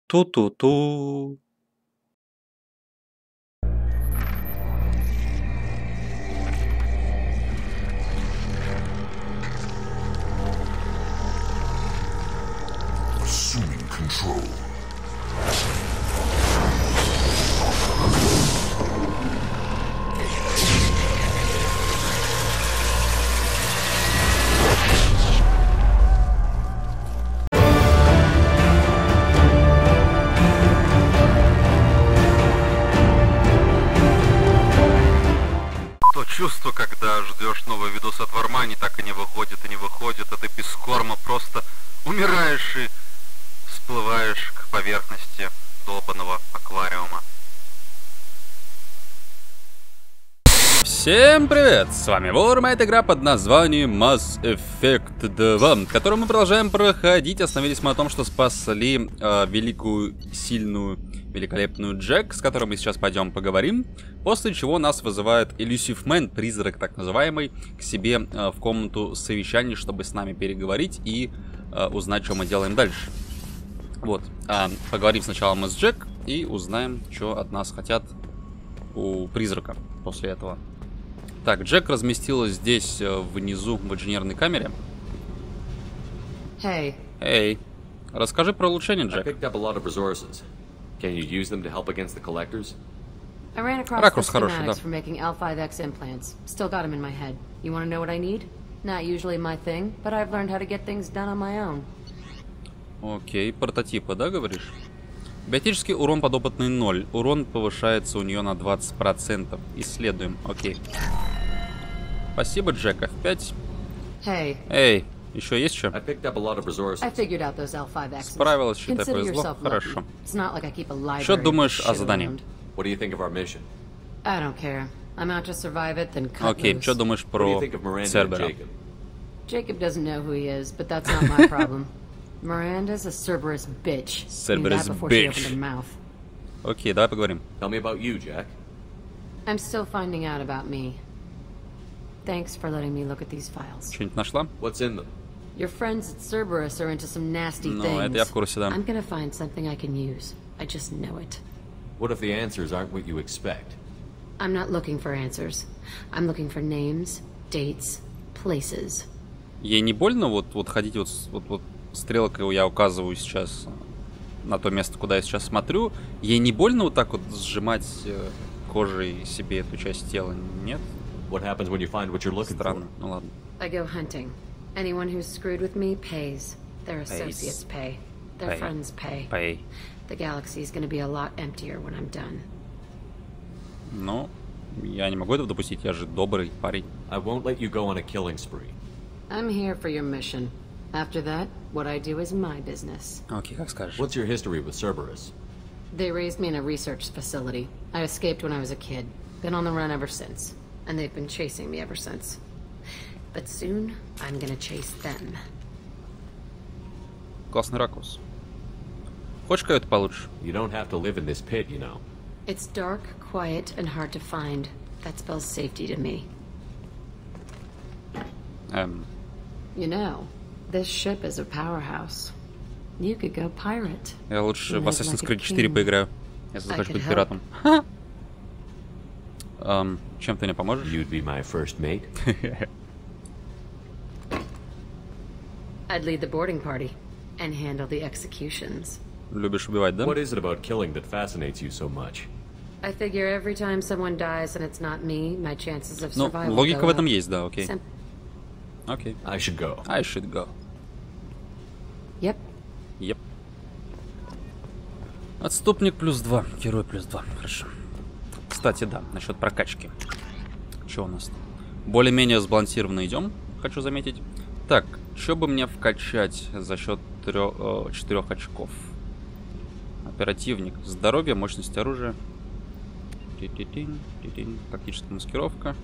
Ту-ту-ту. Assuming control. То чувство, когда ждешь новый видос от Вармани, так и не выходит, а ты без корма просто умираешь и всплываешь к поверхности долбанного аквариума. Всем привет! С вами Ворма, это игра под названием Mass Effect 2, которую мы продолжаем проходить. Остановились мы на том, что спасли великую, сильную, великолепную Джек, с которой мы сейчас пойдем поговорим. После чего нас вызывает Elusive Man, призрак так называемый, к себе в комнату совещаний, чтобы с нами переговорить и узнать, что мы делаем дальше. Вот, поговорим сначала мы с Джек и узнаем, что от нас хотят у призрака после этого. Так, Джек разместилась здесь, внизу, в инженерной камере. Эй, расскажи про улучшение, Джек. Ракурс хороший, да. Окей, прототипы, да, говоришь? Биотический урон подопытный 0. Урон повышается у нее на 20%. Исследуем, окей. Спасибо, Джек. F5. Эй, еще есть что? Справилась, считай, повезло. Хорошо. Что думаешь о задании? Окей, что думаешь про Цербера? Miranda's a Cerberus bitch. Cerberus bitch. Окей, давай поговорим. Tell me about you, Jack. I'm still finding out about me. Thanks for letting me look at these files. Что-нибудь нашла? What's in them? Your friends at Cerberus are into some nasty Ну, things. это я в курсе, да. I'm gonna find something I can use. I just know it. What if the answers aren't what you expect? I'm not looking for answers. I'm looking for names, dates, places. Ей не больно вот ходить вот стрелкой я указываю сейчас на то место, куда я сейчас смотрю. Ей не больно вот так вот сжимать кожей себе эту часть тела, нет? What happens when you find what you're looking Странно, for? ну ладно. I go hunting. Anyone who's screwed with me pays. Their associates pay. Their friends pay. The galaxy's gonna be a lot emptier when I'm done. Ну, я не могу этого допустить, я же добрый парень. I won't let you go on a killing spree. I'm here for your mission. After that, what I do is my business. Окей, как скажешь. What's your history with Cerberus? They raised me in a research facility. I escaped when I was a kid. Been on the run ever since. And they've been chasing me ever since. But soon, I'm gonna chase them. Классный ракурс. Хочешь кого-то получше? You don't have to live in this pit, you know. It's dark, quiet, and hard to find. That spells safety to me. You know, this ship is a powerhouse. You could go pirate. Я лучше в Assassin's Creed 4 поиграю, если захочу быть пиратом. Чем ты мне поможешь? You'd be my first mate. I'd lead the boarding party and handle the executions. Любишь убивать, да? What is it about killing that fascinates you so much? I figure every time someone dies and it's not me, my chances of Ну, survival логика go в этом up. есть, да, окей. Окей. I should go. I should go. Yep. Yep. Отступник +2, герой +2, хорошо. Кстати, да, насчет прокачки. Что у нас? Более-менее сбалансированно идем, хочу заметить. Так, что бы мне вкачать за счет 4 очков? Оперативник, здоровье, мощность оружия. Тактическая маскировка.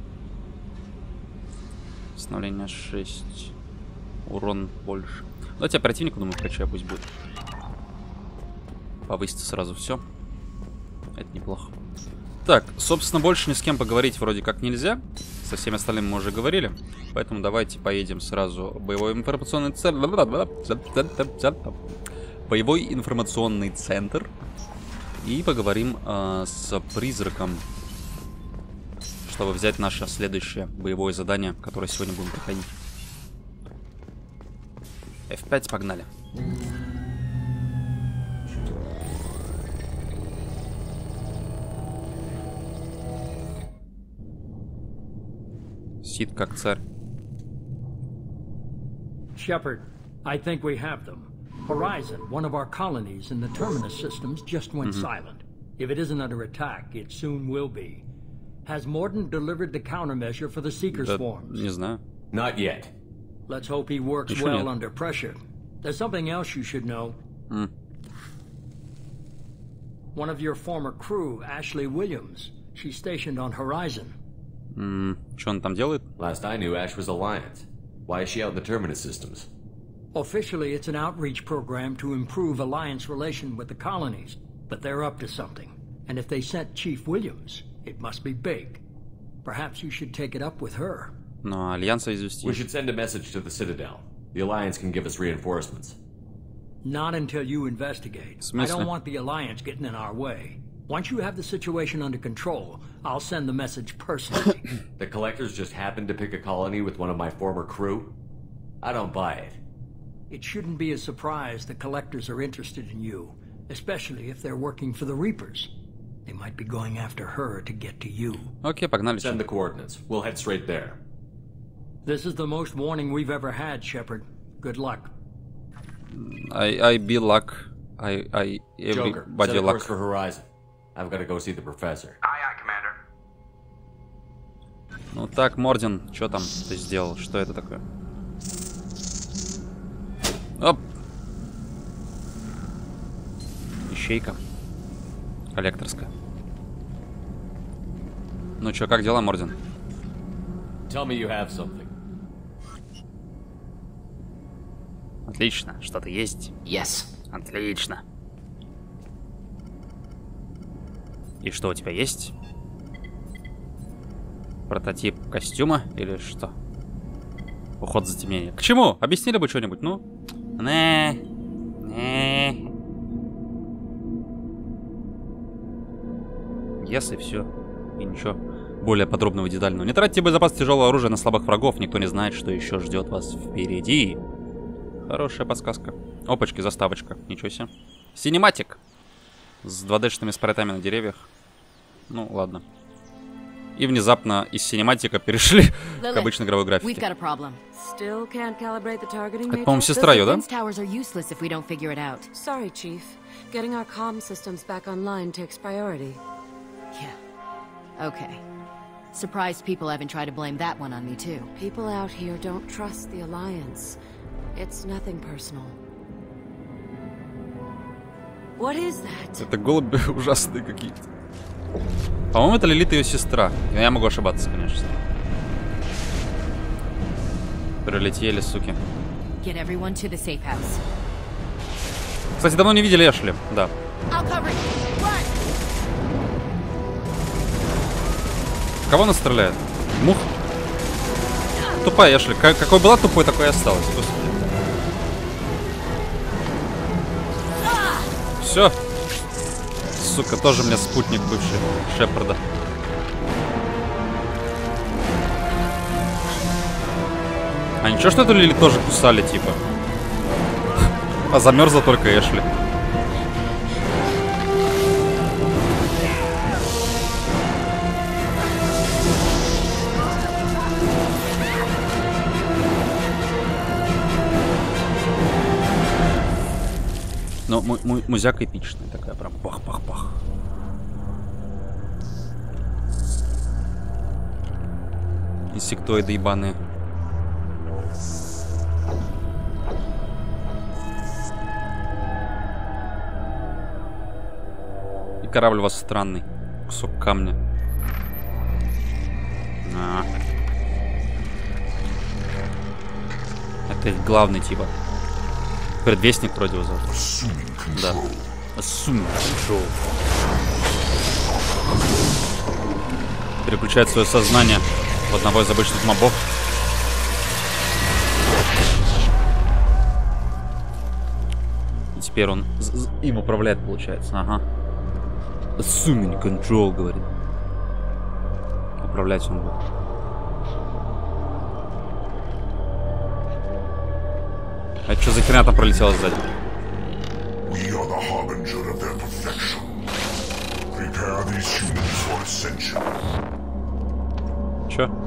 Восстановление 6. Урон больше. Давайте оперативнику, думаю, вкачаю, пусть будет. Повысится сразу все. Это неплохо. Так, собственно, больше ни с кем поговорить вроде как нельзя. Со всеми остальными мы уже говорили. Поэтому давайте поедем сразу. Боевой информационный центр. боевой информационный центр. И поговорим с призраком, чтобы взять наше следующее боевое задание, которое сегодня будем проходить. F5, погнали. Сид как царь. Shepard, I think we have them. Horizon, one of our colonies in the Terminus systems, just went silent. If it isn't under attack, it soon will be. Has Mordin delivered the countermeasure for the Seeker Да, swarms? не знаю. Not yet. Let's hope he works Еще well нет. under pressure. There's something else you should know. One of your former crew, Ashley Williams, she's stationed on Horizon. Что он там делает? Last I knew, Ash was Alliance. Why is she out in the Terminus systems? Officially, it's an outreach program to improve Alliance relation with the colonies, but they're up to something. And if they sent Chief Williams, it must be big. Perhaps you should take it up with her. Но Альянса извести. We should send a message to the Citadel. The Alliance can give us reinforcements. Not until you investigate. I смысле? don't want the Alliance getting in our way. Once you have the situation under control, I'll send the message personally. The Collectors just happened to pick a colony with one of my former crew? I don't buy it. It shouldn't be a surprise the Collectors are interested in you, especially if they're working for the Reapers. They might be going after her to get to you. Окей, погнали. Send the coordinates. We'll head straight there. This is the most warning we've ever had, Shepard. Good luck. I be luck. I Joker, everybody set a course luck. for Horizon. I've got to go see the professor. Aye, aye, Commander. Ну так, Мордин, что там ты сделал? Что это такое? Оп! Ищейка. Коллекторская. Ну чё, как дела, Мордин? Tell me you have something. Отлично, что-то есть. Yes. Отлично. И что у тебя есть? Прототип костюма или что? Уход в затемнение. К чему? Объяснили бы что-нибудь, ну? Yes, и все. И ничего более подробного и детального. Не тратьте боезапас тяжелого оружия на слабых врагов. Никто не знает, что еще ждет вас впереди. Хорошая подсказка. Опачки, заставочка. Ничего себе. Синематик. С 2D-шными спрайтами на деревьях. Ну, ладно. И внезапно из синематика перешли к обычной игровой We've графике. got a problem. Still can't calibrate the targeting Это, по-моему, matrix? сестра ее, да? Defense towers are useless if we don't figure it out. Sorry, Chief. Getting our comm systems back online takes priority. Yeah. Okay. Surprised people haven't tried to blame that one on me, too. People out here don't trust the Alliance. It's nothing personal. What is that? Это голуби ужасные какие-то. По-моему, это Лилит и ее сестра. Но я могу ошибаться, конечно. Прилетели, суки. Get everyone to the safe house. Кстати, давно не видели Эшли. Да. I'll cover you. Run! Кого она стреляет? Мух? Тупая Эшли. Какой была тупой, такой и осталась. Все. Сука, тоже мне спутник бывший Шепарда. А ничего, что эту Лили тоже кусали, типа? А замерзла только Эшли. Но музяка эпичная такая, прям пах-пах-пах. Инсектоиды ебаные. И корабль у вас странный. Кусок камня. Это главный типа. Предвестник вроде его зовут. Да. Assuming control. Переключает свое сознание в одного из обычных мобов. И Теперь он им управляет, получается. Ага. Assuming control, говорит. Управлять он будет. А что за херня там пролетела сзади? We are the harbinger of their perfection. Prepare these humans for ascension. Чё?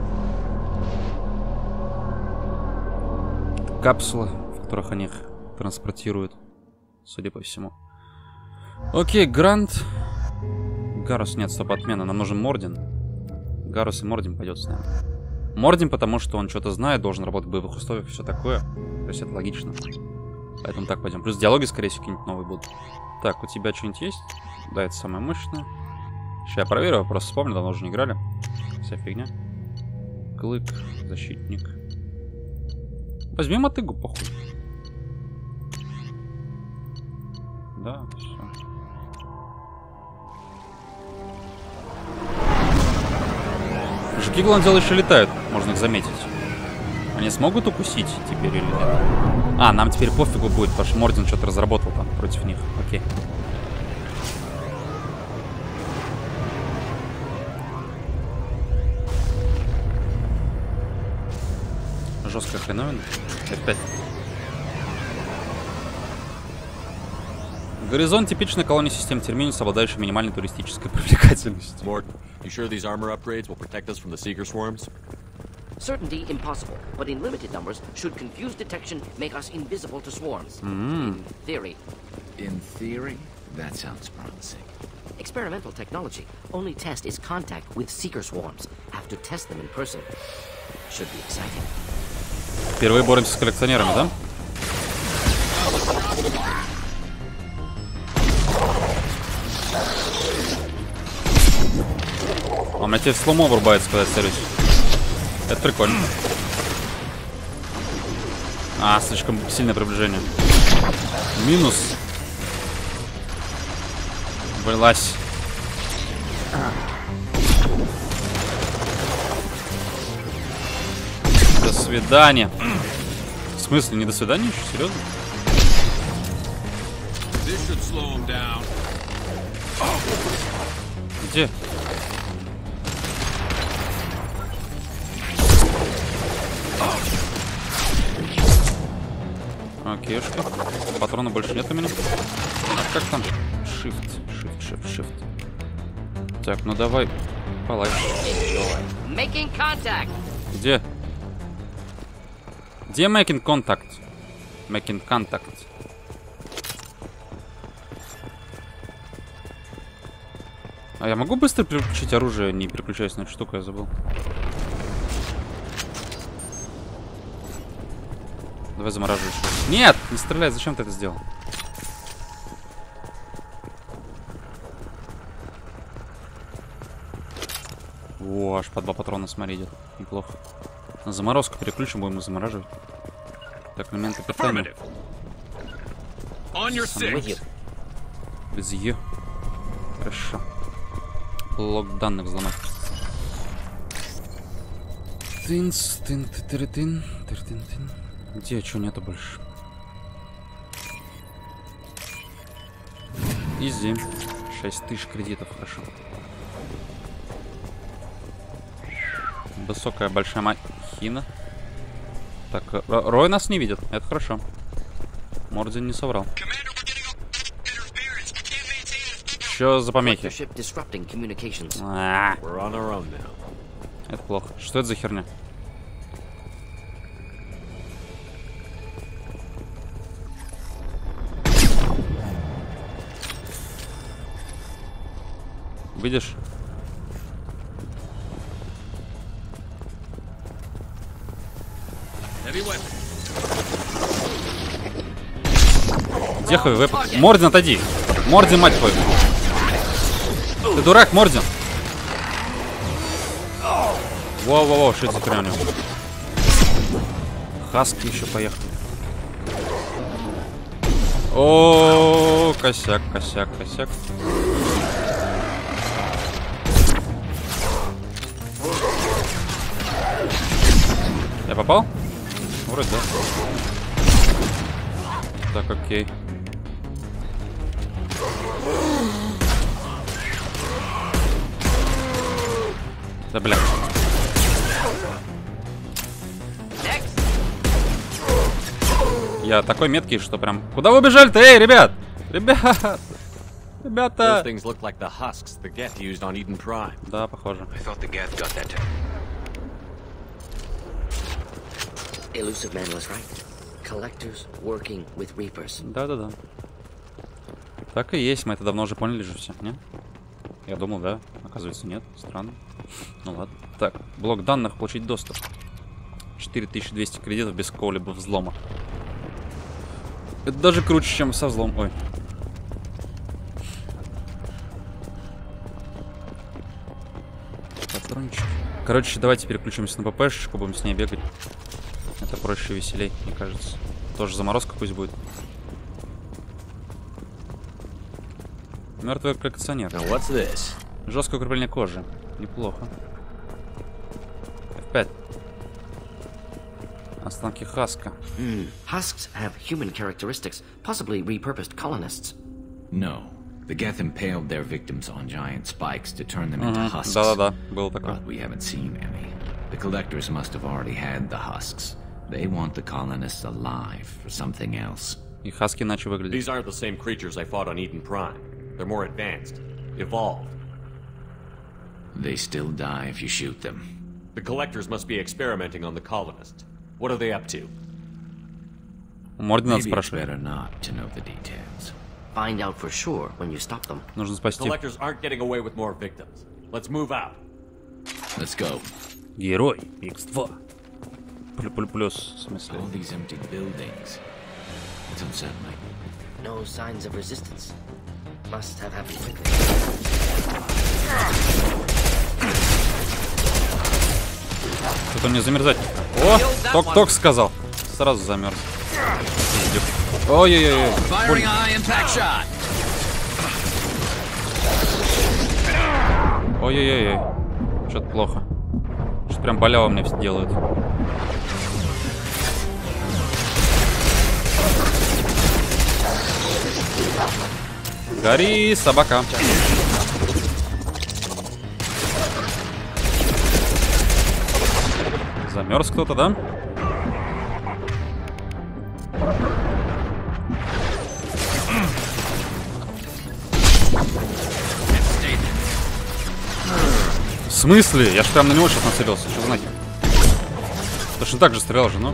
Капсулы, в которых они их транспортируют, судя по всему. Окей, Грант. Гарус, нет, стоп, отмена. Нам нужен Мордин. Гарус и Мордин пойдет с нами. Мордин, потому что он что-то знает, должен работать в боевых условиях, все такое. То есть это логично. Поэтому так пойдем. Плюс диалоги, скорее всего, какие-нибудь новые будут. Так, у тебя что-нибудь есть? Да, это самое мощное. Сейчас я проверю, просто вспомню, давно уже не играли. Вся фигня. Клык, защитник. Возьми мотыгу, похуй. Да, все. Жуки, главное дело, еще летают, можно их заметить. Они смогут укусить теперь или нет? А, нам теперь пофигу будет, потому что Мордин что-то разработал там против них. Окей. Жесткая хреновина. F5. Горизонт — типичная колония систем Терминус, обладающая минимальной туристической привлекательностью. Mort, you sure these armor upgrades will protect us from the Seeker swarms? Certainty impossible, but in limited numbers, should confused detection make us invisible to swarms. In theory. In theory? That sounds promising. Experimental technology. Only test is contact with Seeker swarms. Have to test them in person. Should be exciting. Впервые боремся с коллекционерами, да? А у меня теперь слоумо врубается, когда я целюсь. Это прикольно. А, слишком сильное приближение. Минус. Вылазь. До свидания. В смысле, не до свидания еще? Серьезно? Где? Окейшки. Патрона больше нет у меня. А как там? Shift. Так, ну давай. Палай. Где? Где making contact? Making contact. А я могу быстро переключить оружие, не переключаясь на эту штуку, я забыл. Давай замораживаешь. Нет, не стреляй, зачем ты это сделал? О, аж по 2 патрона, смотри, идет. Неплохо. На заморозку переключим, будем замораживать. Так, элементы питания. Без Е. Хорошо. Блок данных взломать. Где? Чего нету больше? Изи. 6000 кредитов, хорошо. Высокая большая махина. Так, Рой нас не видит, это хорошо. Мордин не соврал. Что за помехи? Это плохо. Что это за херня? Видишь? Где хуй? Мордин, отойди. Мордин, мать твою. Ты дурак, Мордин. Воу-воу-воу, что это за хрень? Хаски еще поехали. О, косяк. Я попал? Вроде да. Так, окей. Да, бля. Я такой меткий, что прям... Куда вы убежали-то? Эй, ребят! Ребята! Those things look like the husks the Geth used on Eden Prime. Да, похоже. I thought the Geth got that. Elusive Man was right. Collectors working with Reapers. Да-да-да. Так и есть, мы это давно уже поняли же все, не? Я думал, да. Оказывается, нет. Странно. Ну ладно. Так, блок данных, получить доступ. 4200 кредитов без какого-либо взлома. Это даже круче, чем со взломом. Ой. Патрончик. Короче, давайте переключимся на ППшечку, будем с ней бегать. Это проще и веселей, мне кажется. Тоже заморозка пусть будет. Мертвый коллекционер. Жесткое укрепление кожи. Неплохо. F5. Останки Хаска. Husks have human characteristics, possibly repurposed colonists. No. The Geth impaled their victims on giant spikes to turn them into husks. Да-да-да, было такое. But we haven't seen any. The collectors must have already had the husks. They want the colonists alive for something else. И Хаски иначе выглядят. These aren't the same creatures I fought on Eden Prime. They're more advanced, evolved. They still die if you shoot them. The collectors must be experimenting on the colonists. What are they up to? Морди надо Maybe it's спрашивать. better not to know the details. Find out for sure when you stop them. Нужно спасти. Collectors aren't getting away with more victims. Let's move out. Let's go. Герой. X2. Плюс, в смысле. All these empty buildings. It's unsettling. No signs of resistance. Must have happened quickly. Что-то мне замерзать. О, ток-ток сказал. Сразу замерз. Ой-ой-ой. Ой-ой-ой. Что-то плохо. Что-то прям боляло мне все делают. Гори, собака. Замерз кто-то, да? В смысле? Я ж прям на него сейчас нацелился. Что за нахер? Точно так же стрелял же, ну?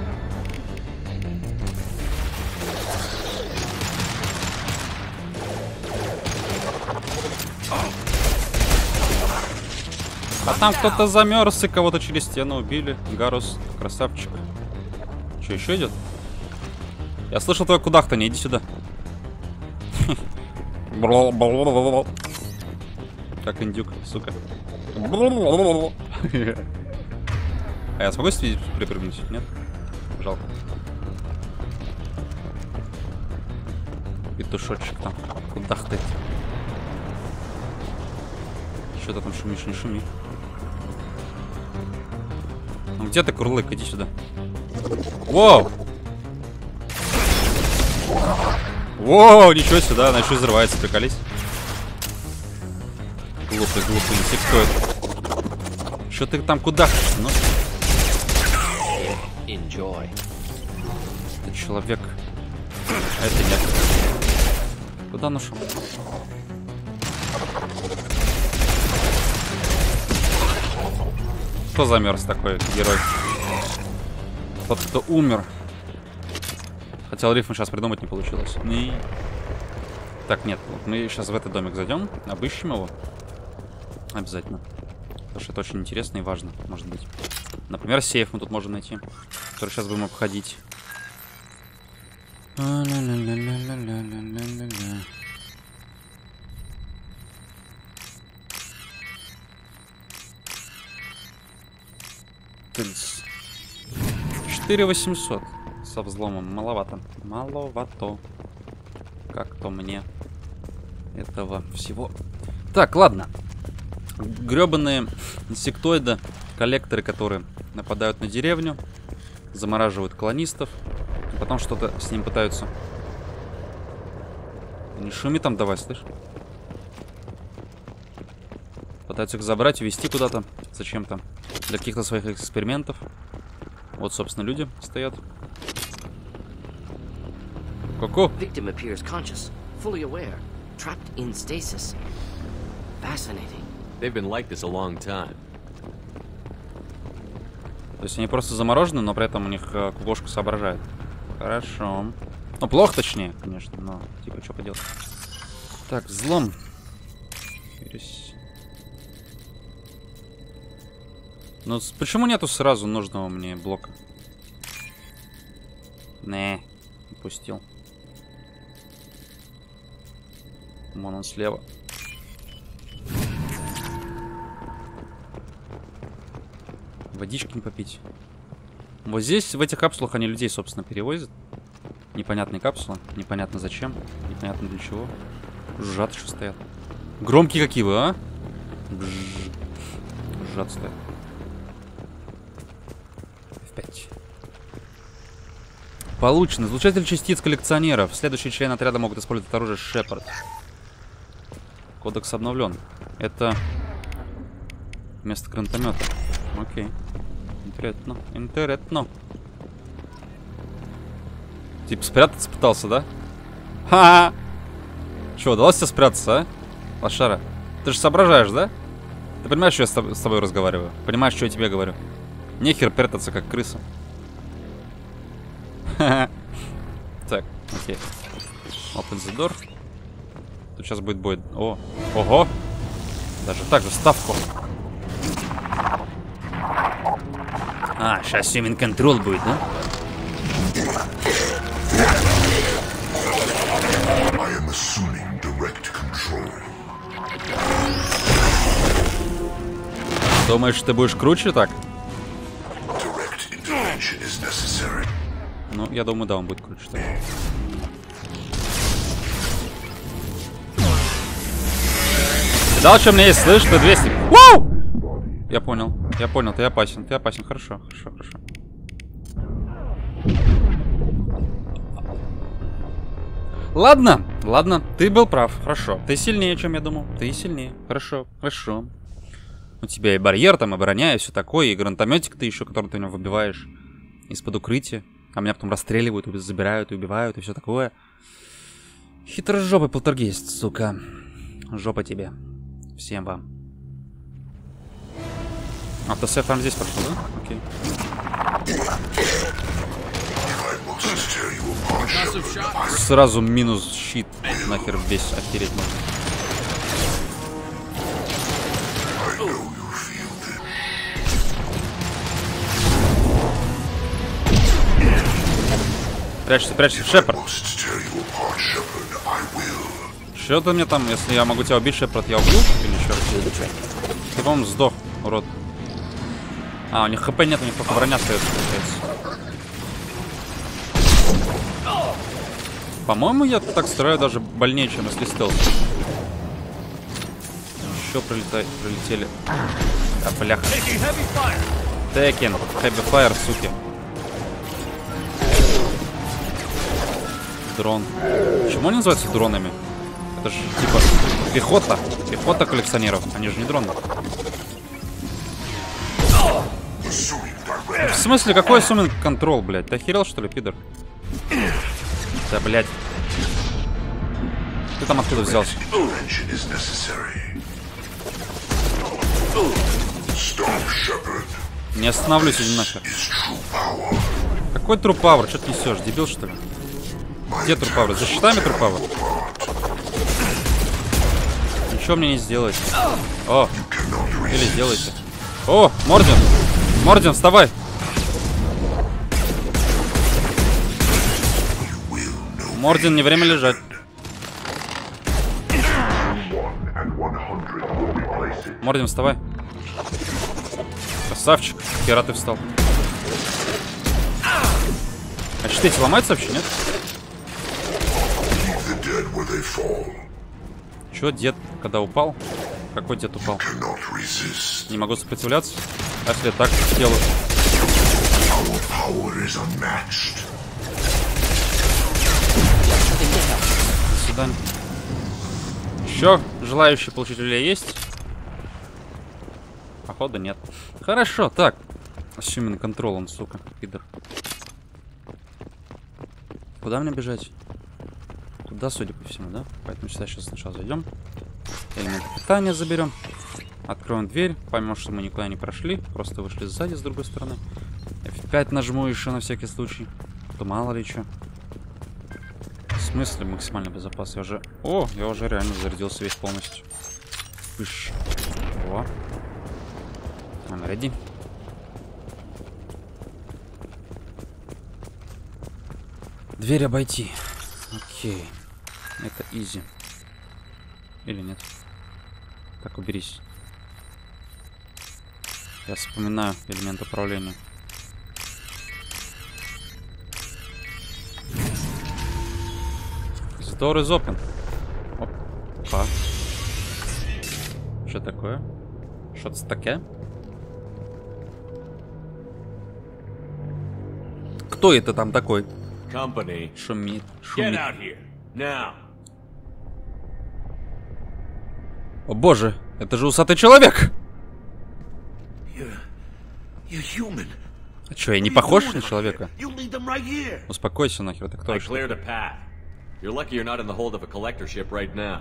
А там кто-то замерз и кого-то через стену убили. Гарус, красавчик. Что, еще идет? Я слышал твое кудахтанье, иди сюда. Как индюк, сука. А я смогу припрыгнуть? Нет? Жалко. Петушочек там. Кудахтать. Что ты там шумишь, не шуми. Ну где ты, курлык? Иди сюда. Воу! Воу, ничего себе, да, она еще взрывается, приколись. Глупый инсектоид. Что ты там кудахтаешь, ну? Enjoy. Это человек. А это нет. Куда он ушел? Кто замерз такой герой? Тот, кто умер. Хотел рифм сейчас придумать, не получилось. Не. Так, нет. Вот мы сейчас в этот домик зайдем, обыщем его. Обязательно. Потому что это очень интересно и важно, может быть. Например, сейф мы тут можем найти, который сейчас будем обходить. Тынц. 4800 со взломом. Маловато. Маловато. Как-то мне этого всего. Так, ладно. Гребаные инсектоиды, коллекторы, которые нападают на деревню, замораживают колонистов, и потом что-то с ним пытаются. Не шуми там давай, слышь. Пытаются их забрать, увезти куда-то. Зачем-то. Для каких-то своих экспериментов. Вот, собственно, люди стоят. Ку-ку. Victim appears conscious, fully aware, trapped in stasis. Fascinating. They've been like this a long time. То есть они просто заморожены, но при этом у них кукушка соображает. Хорошо. Ну, плохо точнее, конечно, но типа что поделать. Так, взлом. Ну, почему нету сразу нужного мне блока? Не, упустил. Вон он слева. Водички не попить. Вот здесь, в этих капсулах, они людей, собственно, перевозят. Непонятные капсулы. Непонятно зачем. Непонятно для чего. Жужжат еще стоят. Громкие какие вы, а? Жужжат стоят. F5. Получено. Излучатель частиц коллекционеров. Следующие члены отряда могут использовать оружие Шепард. Кодекс обновлен. Это вместо гранатомета. Окей. Интересно. Интересно. Типа спрятаться пытался, да? Ха-ха! Че, удалось тебе спрятаться, а? Лошара. Ты же соображаешь, да? Ты понимаешь, что я с тобой разговариваю? Понимаешь, что я тебе говорю? Нехер прятаться, как крыса. Ха-ха. Так, окей. Open the door. Тут сейчас будет бой. О, ого! Даже так, заставку. А, сейчас human control будет, да? I am assuming direct control. Думаешь, ты будешь круче так? Direct intervention is necessary. Ну, я думаю, да, он будет круче так. Да, что у меня есть, слышь, ты 200. Воу! Я понял, ты опасен, хорошо, хорошо, хорошо. Ладно, ладно, ты был прав, хорошо. Ты сильнее, чем я думал, ты сильнее, хорошо, хорошо. У тебя и барьер там, и броня, и все такое, и гранатометик ты еще, который ты в него выбиваешь из-под укрытия. А меня потом расстреливают, забирают и убивают, и все такое. Хитрожопый полтергейст, сука. Жопа тебе. Всем вам. Автосейв там здесь пошел, да? Окей. Сразу минус щит. Нахер весь охереть можно. Прячься, прячься, Шепард. Что ты мне там, если я могу тебя убить, Шепард, я убью? Или что? Ты, по-моему, сдох, урод. А, у них хп нет, у них только броня остается, получается. По-моему, я так стреляю даже больнее, чем если стелс. Еще прилетели. А, бляха. Текен, heavy fire, суки. Дрон. Почему они называются дронами? Это же типа пехота. Пехота коллекционеров. Они же не дроны. В смысле, какой сумминг контрол, блядь? Ты охерел, что ли, пидор? Да, блядь. Ты там откуда взялся? Не остановлюсь, иди нахер. Какой трупавр? Что ты несешь? Дебил, что ли? Где трупавр? За щитами трупавр? Ничего мне не сделаете. О, или сделайте. О, Мордин! Мордин, вставай! Мордин, не время лежать. Мордин, вставай. Красавчик. Хера ты встал. А щиты эти ломаются вообще, нет? Чё, дед, когда упал? Какой дед упал? Не могу сопротивляться. А если я так сделаю? До свидания. Еще желающие получить люлей есть? Походу нет. Хорошо, так. Assuming control, он, сука, пидор. Куда мне бежать? Туда, судя по всему, да? Поэтому сюда сейчас сначала зайдем. Элемент питания заберем. Откроем дверь. Поймем, что мы никуда не прошли. Просто вышли сзади, с другой стороны. F5 нажму еще на всякий случай. То мало ли что. В смысле максимально безопасно? Я уже... О, я уже реально зарядился весь полностью. Пыш. О. I'm ready. Дверь обойти. Окей. Это изи. Или нет? Так, уберись. Я вспоминаю элемент управления. The door is open. Опа. Что такое? Что-то такое? Кто это там такой? Company. Шумит. Get out here. Now. О боже, это же усатый человек! You're human. А чё, я не похож на человека? Успокойся нахер, это кто? I cleared a path. You're lucky you're not in the hold of a collector ship right now.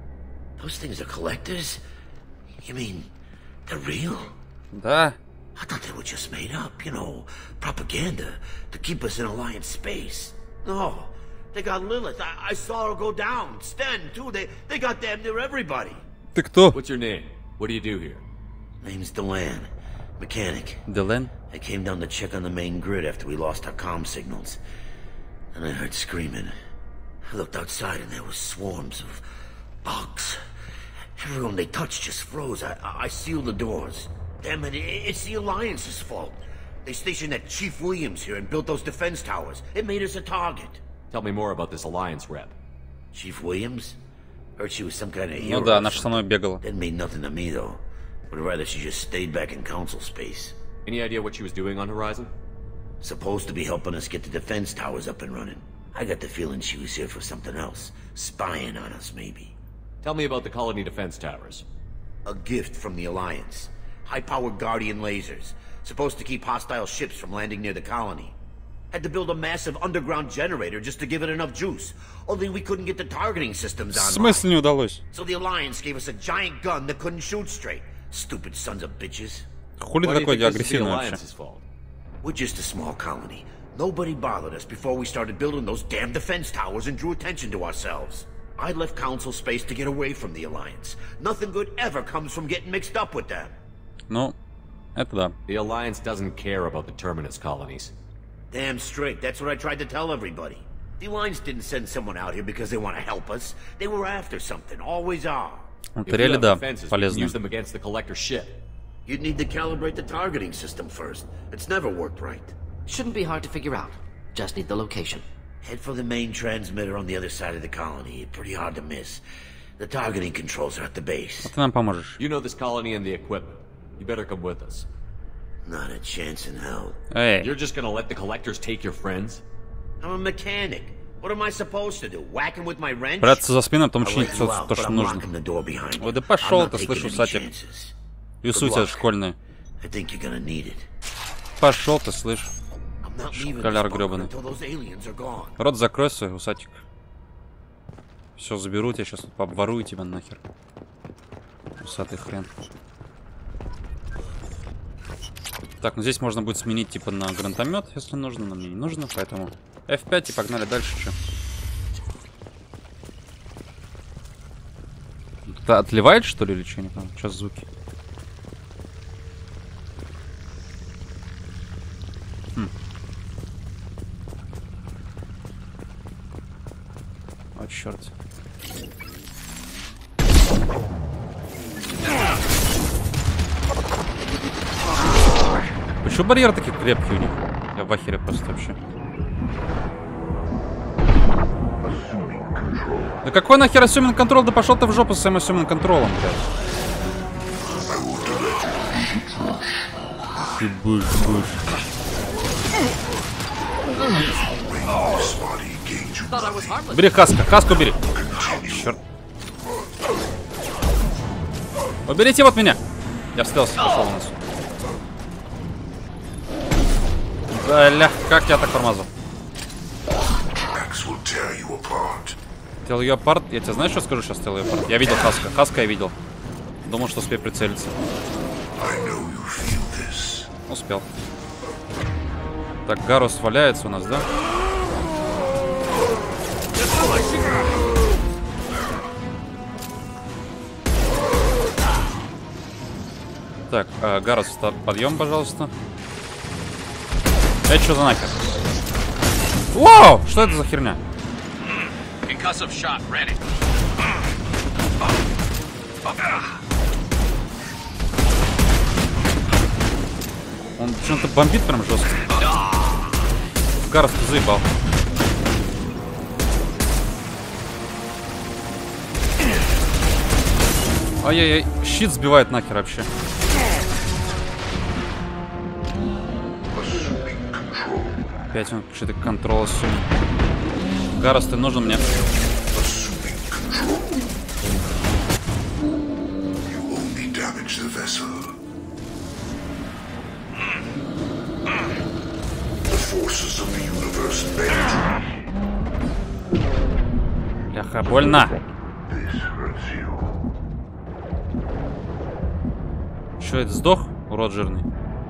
Those things are collectors? You mean they're real? Да. I thought they were just made up, you know, propaganda to keep us in Alliance space. No, they got Lilith. I saw her go down. Sten, too. They got damn near everybody. Ты кто? What's your name? What do you do here? Name's Delan. Mechanic. Delan? I came down to check on the main grid after we lost our comm signals. And I heard screaming. I looked outside and there was swarms of bugs. Everyone they touched just froze. I sealed the doors. Damn it, it's the Alliance's fault. They stationed that Chief Williams here and built those defense towers. It made us a target. Tell me more about this Alliance rep. Chief Williams? Heard she was some kind of hero. Ну да, она же со мной бегала. Didn't mean nothing to me, though. Would rather she just stayed back in Council space. Any idea what she was doing on Horizon? Supposed to be helping us get the defense towers up and running. I got the feeling she was here for something else. Spying on us, maybe. Tell me about the colony defense towers. A gift from the Alliance. High-powered Guardian lasers. Supposed to keep hostile ships from landing near the colony. Had to build a massive underground generator just to give it enough juice. Only we couldn't get the targeting systems В online. смысле не удалось? So the Alliance gave us a giant gun that couldn't shoot straight. Stupid sons of bitches. Хули ты такой агрессивный вообще? We're just a small colony. Nobody bothered us before we started building those damn defense towers and drew attention to ourselves. I left Council space to get away from the Alliance. Nothing good ever comes from getting mixed up with them. Ну, это да. The Alliance doesn't care about the Terminus colonies. Damn straight, that's what I tried to tell everybody. The Alliance didn't send someone out here because they want to help us. They were after something, always are. Это реально да, полезно. Use them against the collector ship. You'd need to calibrate the targeting system first. It's never worked right. Shouldn't be hard to figure out. Just need the location. Head for the main transmitter on the other side of the colony. Pretty hard to miss. The targeting controls are at the base. А ты нам поможешь. You know this colony and the equipment. You better come with us. Not a chance in hell. Эй. You're just gonna let the collectors take your friends? I'm a mechanic. What am I supposed to do? Whack him with my wrench? Браться за спиной, потом чинить все то, что нужно. Ой, да пошел ты, слышу, Сатик. Юсуся школьная. Пошел ты, слышь. Школяр гребаный. Рот закрой свой, усатик. Все, заберу тебя, сейчас обворую тебя нахер. Усатый хрен. Так, ну здесь можно будет сменить типа на гранатомет, если нужно, но мне не нужно, поэтому F5 и погнали дальше. Че? Это отливает, что ли, или что? Не понял. Что за звуки? О, черт. Почему барьеры такие крепкие у них? Я в ахере просто вообще. Да какой нахер Assuming Control? Да пошел ты в жопу с своим Assuming Control'ом, блядь. Ты будешь. Бери Хаску бери. Черт. Уберите вот меня. Я в стелсе пошел у нас. Бля, как я так промазал? Tell you apart. Я тебе знаешь, что скажу сейчас? Tell you apart. Я видел Хаска. Хаска я видел. Думал, что успею прицелиться. Успел. Так, Гарус валяется у нас, да? Так, Гарус, подъем, пожалуйста. Это что за нахер? Вау! Что это за херня? Он что-то бомбит прям жестко. Гарус, ты заебал. Ай-яй-яй, щит сбивает нахер вообще. Опять он что-то контрол assuming. Гарус, ты нужен мне. Бляха, больно. Что это, сдох? Урод жирный.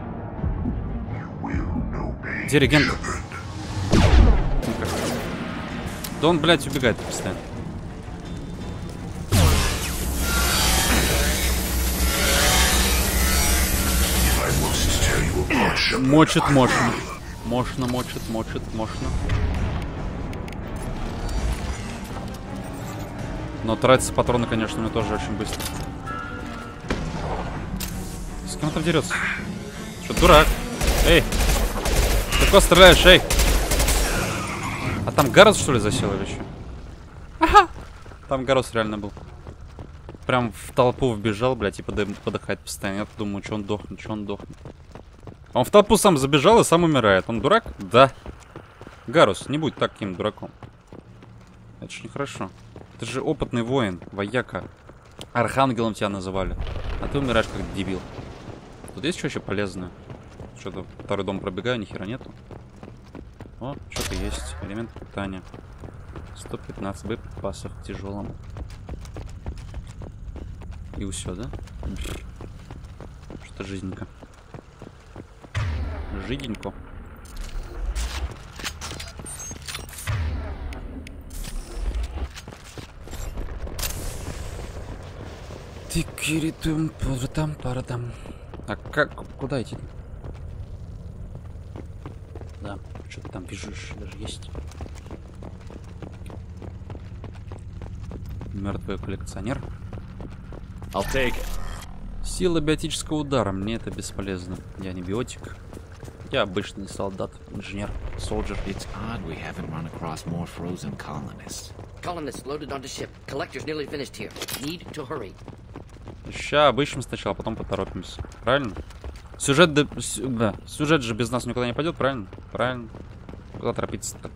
Где регент? Да он, блядь, убегает постоянно. Мочит мощно. Мощно, мочит мощно. Но тратятся патроны, конечно, мне тоже очень быстро. С кем там дерется? Что, дурак? Эй! Ты кого стреляешь, эй? А там Гарус, что ли, засел или что? Ага! Там Гарус реально был. Прям в толпу вбежал, блядь, и подыхает постоянно. Я думаю, что он дохнет, что он дохнет. Он в толпу сам забежал и сам умирает. Он дурак? Да. Гарус, не будь таким дураком. Это же нехорошо. Ты же опытный воин, вояка. Архангелом тебя называли. А ты умираешь как дебил. Тут есть что еще полезное? Что-то второй дом пробегаю, ни хера нету. О, что-то есть. Элемент питания. 115 боеприпасов к тяжелому. И все, да? Что-то жизненько. Жиденько. Тикиритум, паратам, паратам. А как? Куда идти? Да, что-то там вижу, даже есть. Мертвый коллекционер. I'll take it. Сила биотического удара. Мне это бесполезно. Я не биотик. Я обычный солдат, инженер, soldier. It's odd we haven't run across more frozen colonists. Colonists loaded onto ship. Collectors nearly finished here. Need to hurry. Ща обыщем сначала, потом поторопимся. Правильно? Сюжет, да. Сюжет же без нас никуда не пойдет, правильно? Правильно. Куда торопиться-то?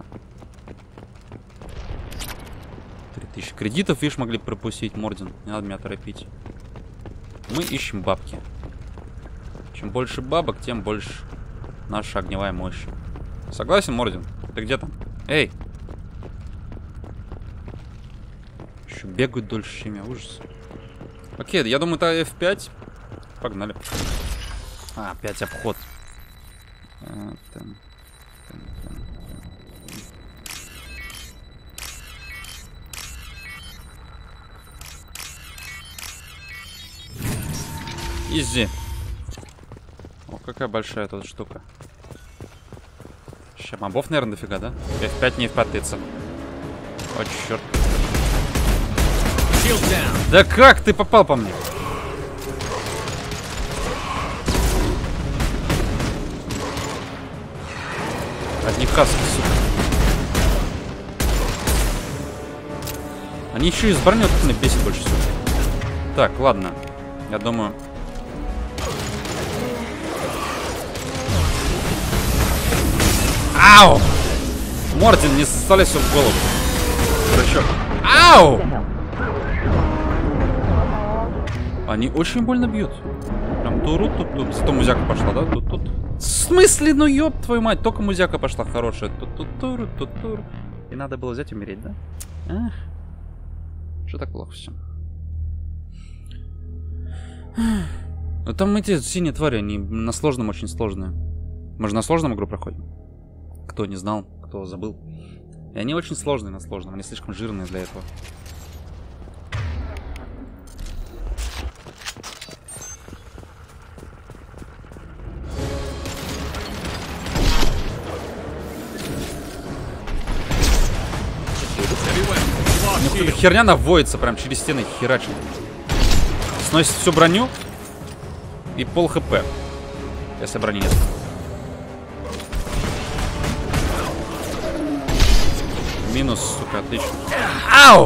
3000 кредитов, видишь, могли пропустить, Мордин. Не надо меня торопить. Мы ищем бабки. Чем больше бабок, тем больше наша огневая мощь. Согласен, Мордин? Ты где там? Эй! Еще бегают дольше, чем я. Ужас. Окей, я думаю, это F5. Погнали. А, 5 обход. Изи. О, какая большая тут штука. Сейчас мобов, наверное, дофига, да? F5 не F5-ится. О, черт. Да как ты попал по мне? Одни каски, сука. Они еще и с броней меня бесит больше всего. Так, ладно. Я думаю... Ау! Мордин, не ссали все в голову. Дурачок. Ау! Они очень больно бьют. Прям Прям туру-тут-тут. Зато музяка пошла, да? Тут-тут. В смысле? Ну ёб твою мать, только музяка пошла хорошая. Тут-тут-туру-тут-тур. И надо было взять и умереть, да? Ах. Что так плохо все? Ну там эти синие твари, они на сложном очень сложные. Мы же на сложном игру проходим. Кто не знал, кто забыл. И они очень сложные на сложном, они слишком жирные для этого. У них эта херня наводится прям через стены херачит. Сносит всю броню и пол хп. Если брони нет. Минус, сука, отлично. Ау!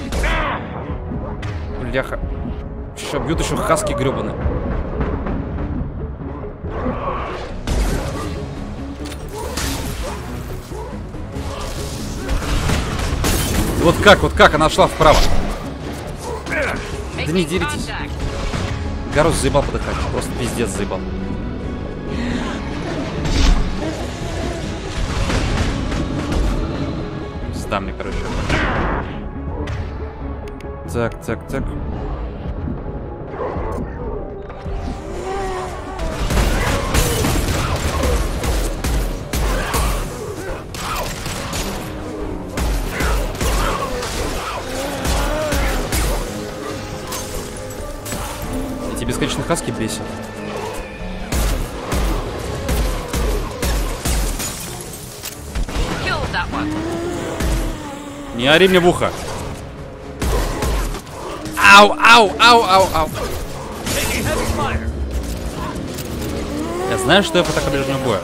Бляха. Еще бьют еще хаски гребаные. Вот как она шла вправо. Да не деритесь. Гарус заебал подыхать. Просто пиздец заебал. Сдам мне, короче. Так. Эти бесконечные хаски бесят. Не ори мне в ухо. Ау. Я знаю, что я по атака ближнего боя.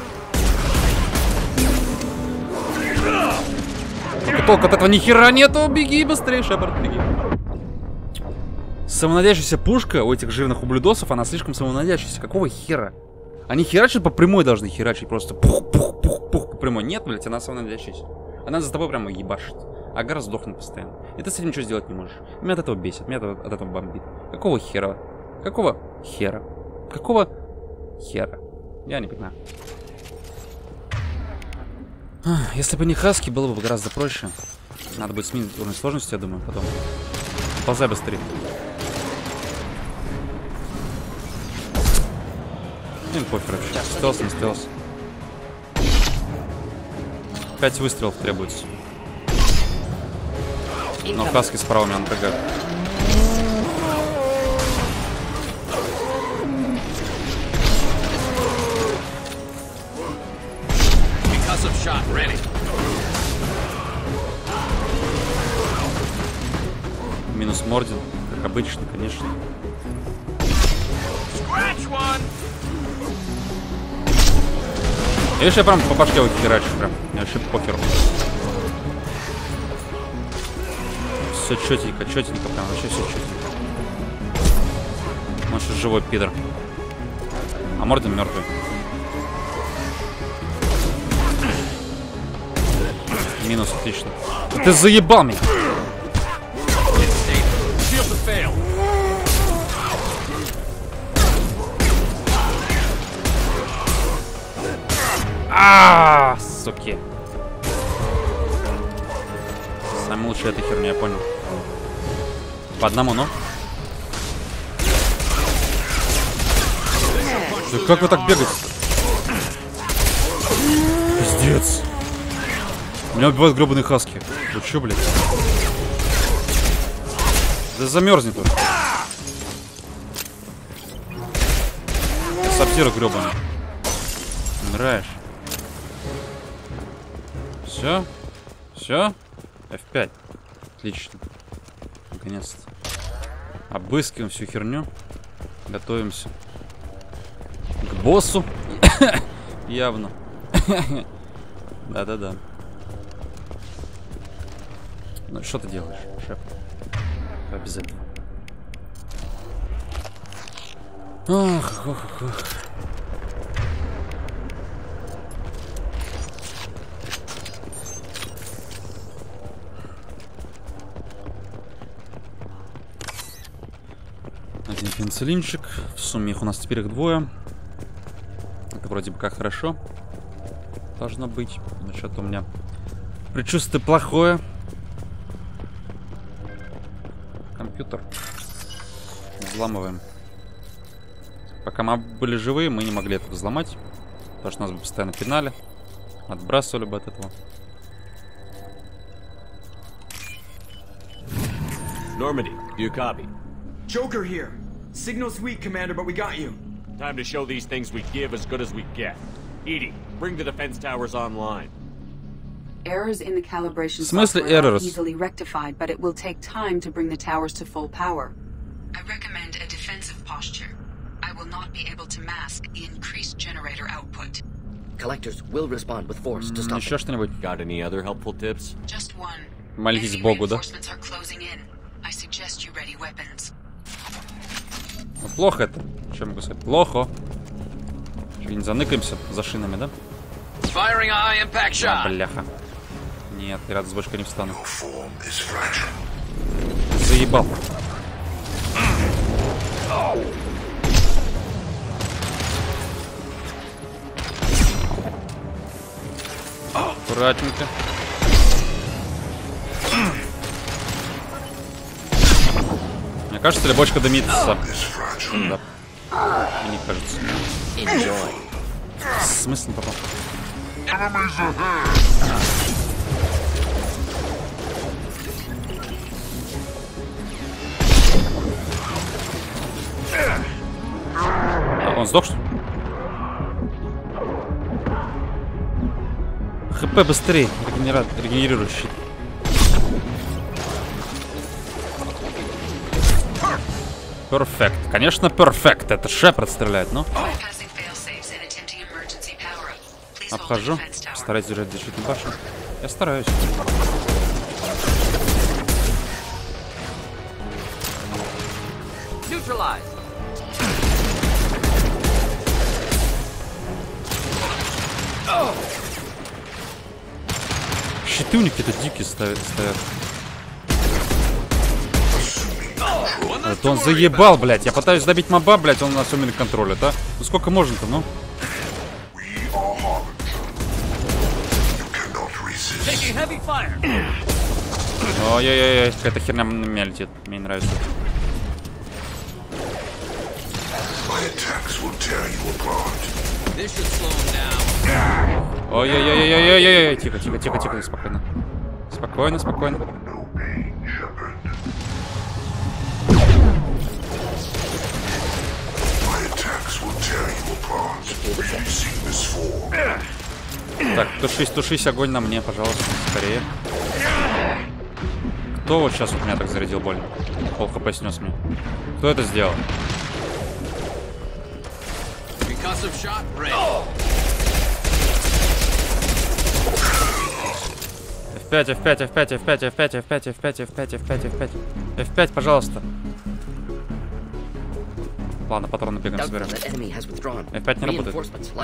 Только толку от этого ни хера нету. Беги быстрее, Шепард, беги. Самонадеящаяся пушка у этих жирных ублюдосов, она слишком самонадеящаяся. Какого хера? Они херачат по прямой должны херачить. Просто пух-пух-пух-пух по прямой. Нет, блядь, она самонадеящаяся. Она за тобой прямо ебашит. А Гарус сдохнет постоянно. И ты с этим ничего сделать не можешь. Меня от этого бесит, меня от этого бомбит. Какого хера? Какого хера? Какого хера? Я не понимаю. Если бы не хаски, было бы гораздо проще. Надо будет сменить уровень сложности, я думаю, потом. Ползай быстрее. Ну, пофиг вообще. Стелс, не стелс. 5 выстрелов требуется. Но хаски справа меня напрягают. Минус Мордин, как обычно, конечно. Видишь, я прям по башке его херачу, прям. Мне вообще похеру. Все четенько, прям вообще все четенько. Он сейчас живой пидор. А Мордин мертвый. Минус, отлично. Да ты заебал меня! Суки. Самый лучший этой херни, я понял. По одному, ну. Да как вы так бегаете? Пиздец. Меня убивают гребаные хаски. Вы чё, блядь? Да замерзнет уже. Саптира гребаный. Умираешь. Все? Все? F5. Отлично. Наконец-то. Обыскиваем всю херню. Готовимся к боссу. Явно. Да-да-да. Ну, что ты делаешь, шеф? Обязательно. Ох. Один пенициллинчик. В сумме их у нас теперь их 2. Это вроде бы как хорошо. Должно быть. Но что-то у меня предчувствие плохое. Компьютер. Взламываем. Пока мы были живы, мы не могли это взломать. Потому что нас бы постоянно пинали. Отбрасывали бы от этого. Normandy, do you copy? Joker here. Signal's weak, Commander, but we got you. Time to show these things we give as good as we get. EDI, bring the defense towers online. Errors in the calibration В смысле software are errors? easily rectified, but it will take time to bring the towers to full power. I recommend a defensive posture. I will not be able to mask the increased generator output. Collectors will respond with force to stop Еще it. что-нибудь? Got any other helpful tips? Just one. Молитесь Enemy Богу, да? reinforcements are closing in. I suggest you ready weapons. Ну, плохо это. Что я могу сказать? Плохо. Что, не заныкаемся за шинами, да? Firing a high impact shot. Бляха. Нет, я рад с бочкой не встану. Заебал. Аккуратненько. Мне кажется, ли бочка дымится? Да. Мне кажется. В смысле не попал? Он сдох, что ли? ХП быстрее, регенерирует щит. Перфект. Конечно, перфект. Это Шепард стреляет, но... Обхожу. Стараюсь держать защитную башню. Я стараюсь. Щиты у них какие-то дикие стоят. Это он заебал, блядь. Я пытаюсь добить моба, блядь, он нас умело контролит, а? Ну сколько можно-то, ну? Ой-ой-ой, какая-то херня на меня летит. Мне не нравится. Ой-ой-ой-ой-ой-ой-ой, тихо, спокойно. Спокойно. Так, тушись, огонь на мне, пожалуйста, скорее. Кто вот сейчас вот меня так зарядил больно? Пол хп снес мне. Кто это сделал? F5, пожалуйста. Ладно, патроны бегаем соберем. F5 не работает.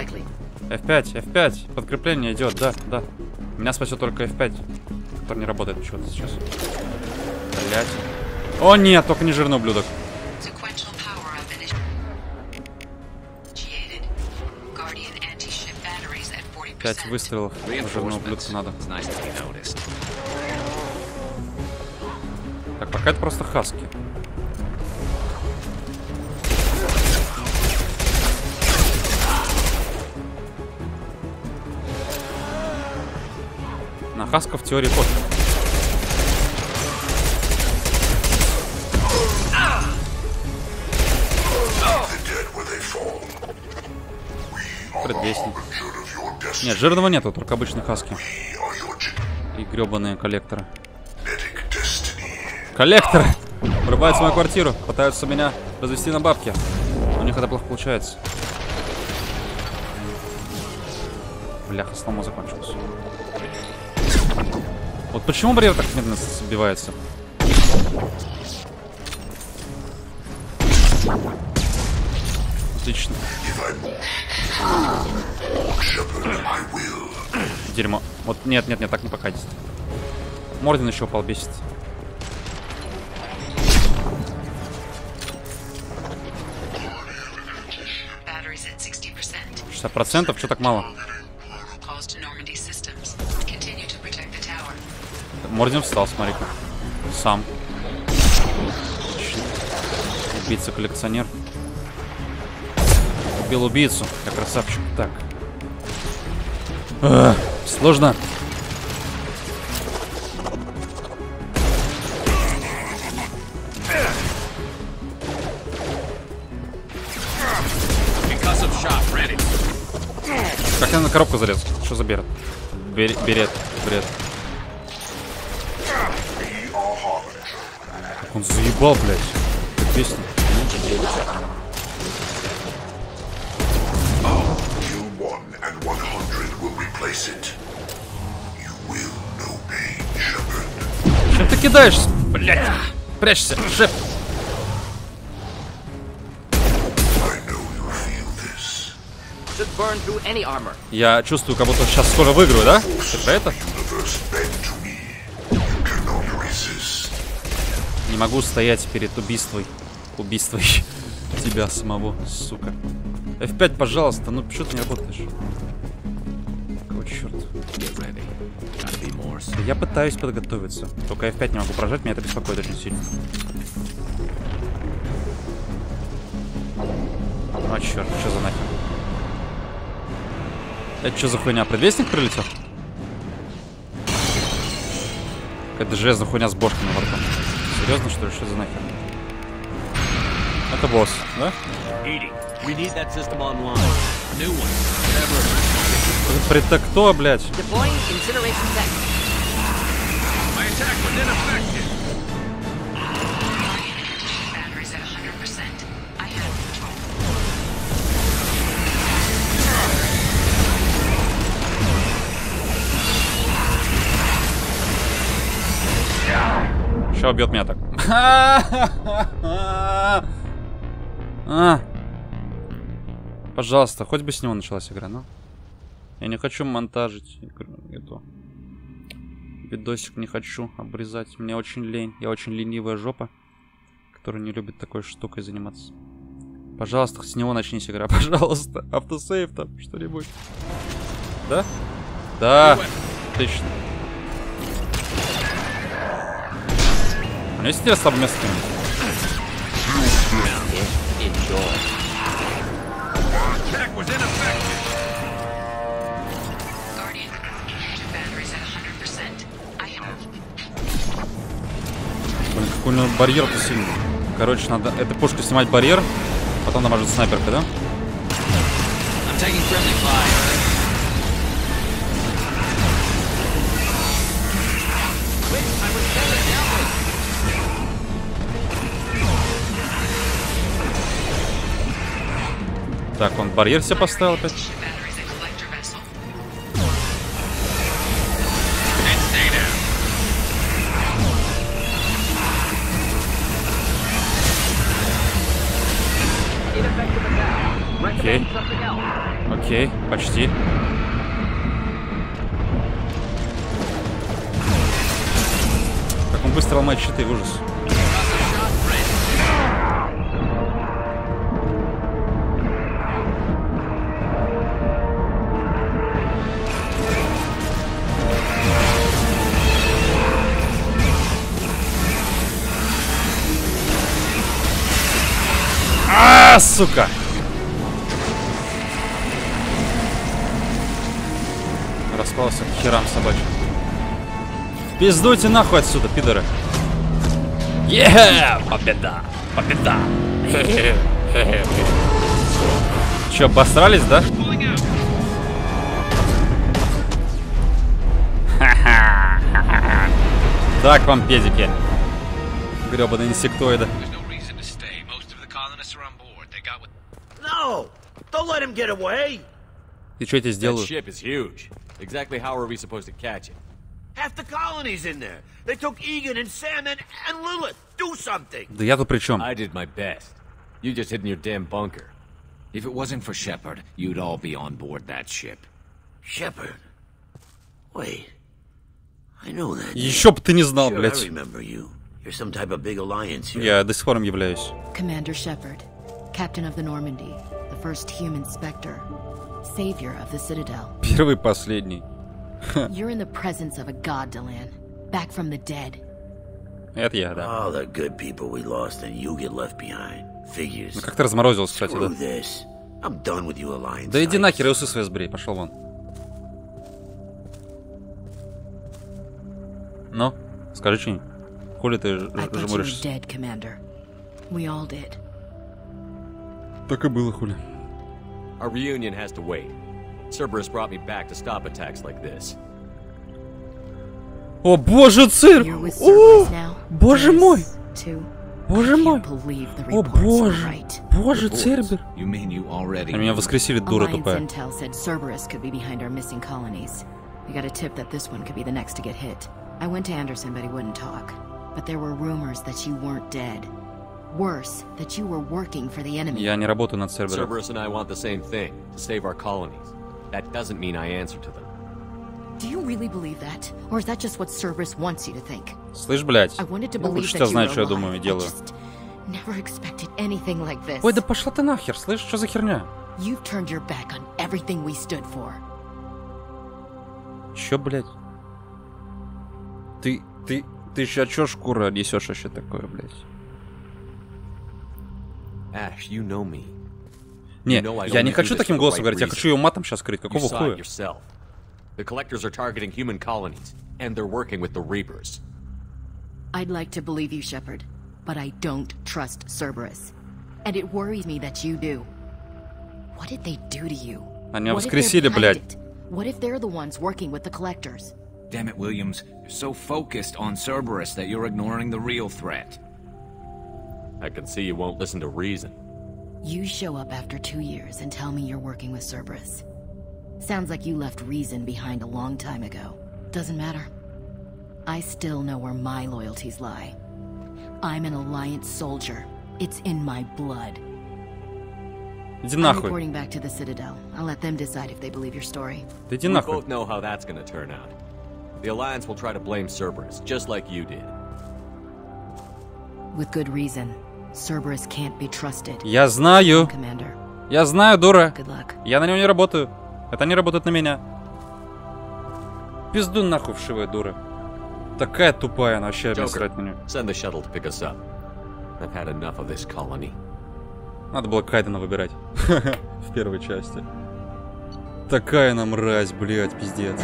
F5, подкрепление идет, да. Меня спасет только F5, который не работает почему-то сейчас. Блять. О нет, только не жирный ублюдок. 5 выстрелов. Жирного ублюдка надо. Так, пока это просто хаски. На хасков в теории ход. Предвестник. Нет, жирного нету, только обычные хаски. И гребаные коллекторы. Коллекторы! Врываются в мою квартиру, пытаются меня развести на бабки. У них это плохо получается. Бляха, слома закончилась. Вот почему барьер так медленно сбивается? Отлично. Дерьмо. Вот нет, так не покатит. Мордин еще упал, бесит. 50%? Что так мало? Мордин встал, смотри-ка. Сам. Убийца-коллекционер. Убил убийцу. Я красавчик. Так. Сложно. Как я на коробку залез? Что за берет? Берет. Как он заебал, блядь. Как песня. Чем ты кидаешься? Блядь. Прячься, шеф. Я чувствую, как будто сейчас скоро выиграю, да? Ты про это? Не могу стоять перед убийством тебя самого, сука. F5, пожалуйста, ну что ты не работаешь? Какого черта? Я пытаюсь подготовиться. Только F5 не могу прожать, меня это беспокоит очень сильно. А черт, что за нахер? Это что за хуйня? Предвестник прилетел? Какая-то железная хуйня с бошками во рту. Серьезно, что ли? Что за нахер? Это босс, да? Это кто, блядь? Сейчас убьет меня так. Пожалуйста, хоть бы с него началась игра, ну. Я не хочу монтажить эту видосик, не хочу обрезать. Мне очень лень. Я очень ленивая жопа, которая не любит такой штукой заниматься. Пожалуйста, с него начнись игра, пожалуйста. Автосейв там, что-нибудь. Да? Да. Отлично. У меня есть интересно совместно. Блин, какой у него барьер-то сильный. Короче, надо этой пушкой снимать барьер, потом дамажит снайперка, да? Так, он барьер себе поставил опять. Окей. Окей, почти. Как он быстро ломает щиты, ужас. Сука! Распался к херам собачьим. Пиздуйте нахуй отсюда, пидоры. Победа! Победа! Че, обосрались, да? Так вам, педики. Гребаные инсектоиды. И что я тебе сделаю? Exactly how are we supposed to catch it? Half the colony's in there. They took Egan and Sam and Lilith. Do something. Да я тут при чем? I did my best. You just hid in your damn bunker. If it wasn't for Shepard, you'd all be on board that ship. Shepard? Wait. I know that. Еще бы ты не знал, блядь. I remember you. You're some type of big alliance here. Я до сих пор им являюсь. Commander Shepard, Captain of the Normandy, the first human Spectre. savior of the Citadel. Первый, последний. You're in the presence of a god, Delan. Back from the dead. Это я, да. All the good people we lost and you get left behind. Figures. Ну как ты разморозился, кстати, да? Screw this. I'm done with you, Alliance. Да иди types. нахер, и усы свои сбрей, пошел вон. Ну, скажи что-нибудь. Хули ты I thought you were жмуришься? dead, Commander. We all did. Так и было, хули. Our reunion has to wait. Cerberus brought me back to stop attacks like this. О, боже, цирк! You're with О, Cerberus now. боже мой! This, too. Боже I мой! can't believe the О, reports were боже! right. Боже, Цербер! You mean you already... Меня воскресили, дура Alliance тупая. intel said Cerberus could be behind our missing colonies. We got a tip that this one could be the next to get hit. I went to Anderson, but he wouldn't talk. But there were rumors that you weren't dead. Worse, that you were working for the enemy. Я не работаю над Цербером. Cerberus and I want the same thing, to save our colonies. That doesn't mean I answer to them. Do you really believe that? Or is that just what Cerberus wants you to think? Слышь, блядь. I wanted to Ну, believe лучше that тебя you знать, were что я alive. думаю и I делаю. just never expected anything like this. Ой, да пошла ты нахер, слышь, что за херня? You've turned your back on everything we stood for. Чё, блядь? Ты еще чё шкура несешь вообще такое, блядь? Ash, you know me. Не, You know I я only не do хочу this таким for the голосом right говорить, я reason. хочу ее матом сейчас скрыть. You Какого saw хуя? it yourself. The Collectors are targeting human colonies, and they're working with the Reapers. I'd like to believe you, Shepard, but I don't trust Cerberus. And it worries me that you do. What did they do to you? Они What if воскресили, they're behind блядь. it? What if they're the ones working with the Collectors? Damn it, Williams. You're so focused on Cerberus that you're ignoring the real threat. I can see you won't listen to reason. You show up after 2 years and tell me you're working with Cerberus. Sounds like you left reason behind a long time ago. Doesn't matter. I still know where my loyalties lie. I'm an Alliance soldier. It's in my blood. Иди I'm нахуй. reporting back to the Citadel. I'll let them decide if they believe your story. Да иди We нахуй. both know how that's gonna turn out. The Alliance will try to blame Cerberus, just like you did. With good reason. Cerberus can't be trusted. Я знаю. Commander. Я знаю, дура. Good luck. Я на него не работаю. Это не работает на меня. Пизду нахуй вшивая дура. Такая тупая, она вообще насрать на нее. Send the shuttle to pick us up. I've had enough of this colony. Надо было Кайдена выбирать. В первой части. Такая она мразь, блядь, пиздец.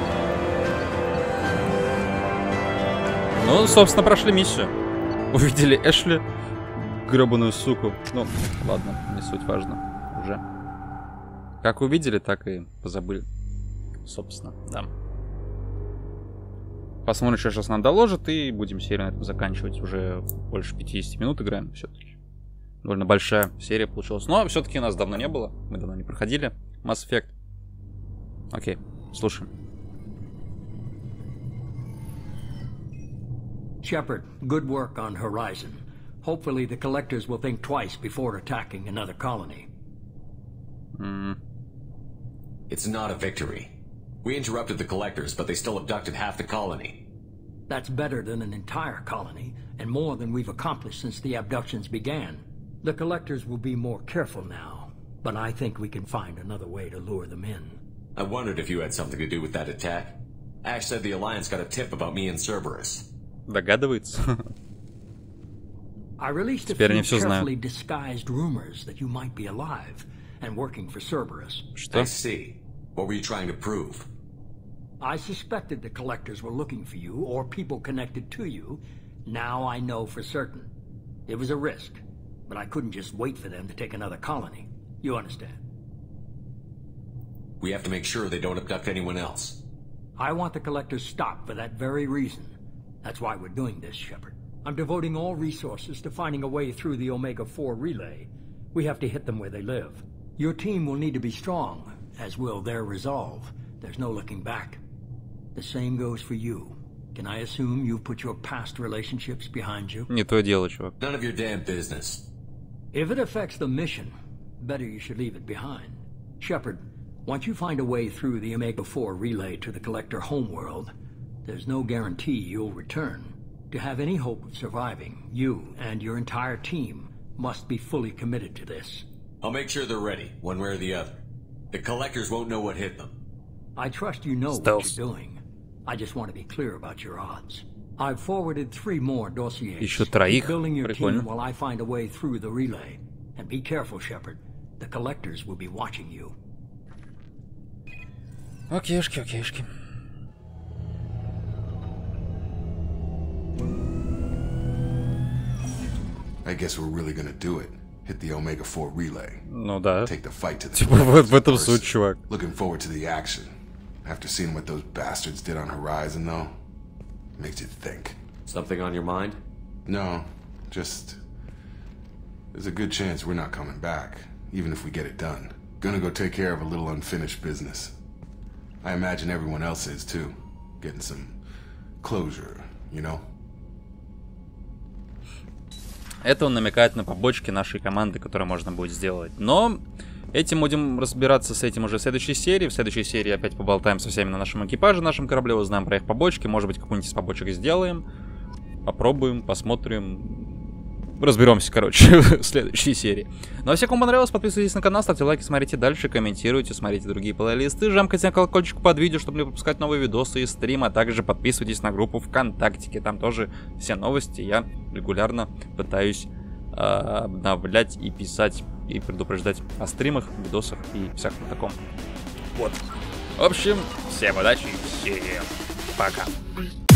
Ну, собственно, прошли миссию. Увидели Эшли, гребаную суку. Ну, ладно, не суть важно. Уже. Как увидели, так и позабыли. Собственно, да. Посмотрим, что сейчас нам доложат, и будем серию на этом заканчивать. Уже больше 50 минут играем все-таки. Довольно большая серия получилась. Но все-таки нас давно не было. Мы давно не проходили Mass Effect. Окей, слушаем. Shepard, good work on Horizon. Hopefully the Collectors will think twice before attacking another colony. It's not a victory. We interrupted the Collectors, but they still abducted half the colony. That's better than an entire colony, and more than we've accomplished since the abductions began. The Collectors will be more careful now, but I think we can find another way to lure them in. I wondered if you had something to do with that attack. Ash said the Alliance got a tip about me and Cerberus. Догадывается. I released a Теперь они few все знают. carefully disguised rumors that you might be alive and working for Cerberus. Что? I see. What were you trying to prove? I suspected the Collectors were looking for you or people connected to you. Now I know for certain. It was a risk, but I couldn't just wait for them to take another colony. You understand? We have to make sure they don't abduct anyone else. I want the Collectors stopped for that very reason. That's why we're doing this, Shepard. I'm devoting all resources to finding a way through the Omega-4 relay. We have to hit them where they live. Your team will need to be strong, as will their resolve. There's no looking back. The same goes for you. Can I assume you've put your past relationships behind you? Не то дело, чувак. None of your damn business. If it affects the mission, better you should leave it behind. Shepard, once you find a way through the Omega-4 relay to the Collector homeworld, there's no guarantee you'll return. To have any hope of surviving, you and your entire team must be fully committed to this. I'll make sure they're ready, one way or the other. The collectors won't know what hit them. I trust you know what you're doing. I just want to be clear about your odds. I've forwarded 3 more dossiers. Еще троих. Keep building your Прикольно. team while I find a way through the relay. And be careful, Shepard. The collectors will be watching you. Окейшки, окейшки. I guess we're really gonna do it. Hit the Omega-4 relay. Ну да. Take the fight to the Типа в этом суть, чувак. Looking forward to the action. After seeing what those bastards did on Horizon, though, makes you think. Something on your mind? No, just... There's a good chance we're not coming back, even if we get it done. Gonna go take care of a little unfinished business. I imagine everyone else is, too. Getting some closure, you know? Это он намекает на побочки нашей команды, которые можно будет сделать. Но этим будем разбираться с этим уже в следующей серии. В следующей серии опять поболтаем со всеми на нашем экипаже, на нашем корабле, узнаем про их побочки. Может быть, какую-нибудь из побочек сделаем. Попробуем, посмотрим. Разберемся, короче, в следующей серии. Ну а всем, кому понравилось, подписывайтесь на канал, ставьте лайки, смотрите дальше, комментируйте, смотрите другие плейлисты, жамкайте на колокольчик под видео, чтобы не пропускать новые видосы и стримы, а также подписывайтесь на группу ВКонтактике, там тоже все новости я регулярно пытаюсь обновлять и писать, и предупреждать о стримах, видосах и всяком таком. Вот. В общем, всем удачи, всем пока.